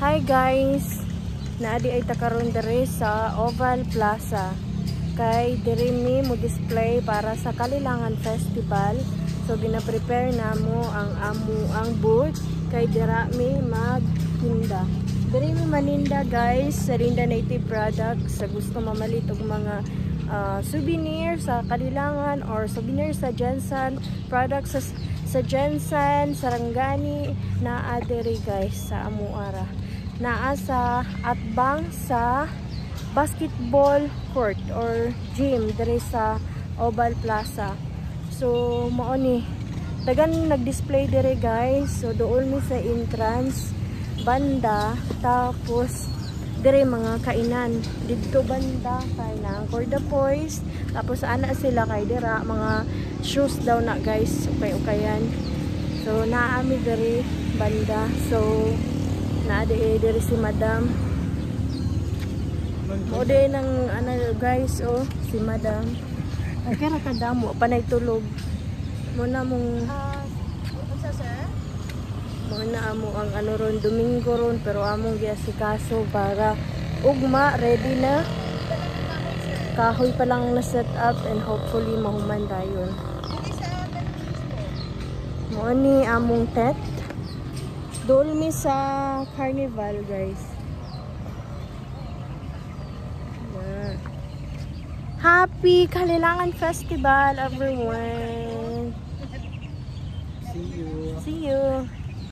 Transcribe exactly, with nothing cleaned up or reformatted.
Hi guys, naadi ay takaron dere sa Oval Plaza. Kay diri mi mo display para sa Kalilangan Festival. So gina-prepare namo ang amo ang booth kay dira mi magtinda. Diri mi maninda guys sa Rinda Native Products sa gusto mamalit og mga uh, souvenir sa Kalilangan or souvenir sa Jensen products sa, sa Jensen, Sarangani naa diri guys sa amuara. Naa sa atbang sa basketball court or gym diri sa Oval Plaza. So mao ni dagan nag-display diri guys. So dool mi sa entrance banda, tapos diri mga kainan didto banda kay na Corda Poise, tapos ana sila kay dira mga shoes daw na guys, ukay-ukayan. So naa mi diri banda. So na di diri si madam mo din ng ano guys, oh si madam ay kaya kadamo panay tulog mo na mong uh, unsa sir mo na amo ang ano ron Domingo ron, pero among giasikaso para ugma ready na kahoy pa lang na set up and hopefully mahuman dayon mo ni among tent. Doon mi sa carnival guys. Yeah. Happy Kalilangan Festival everyone. See you. See you.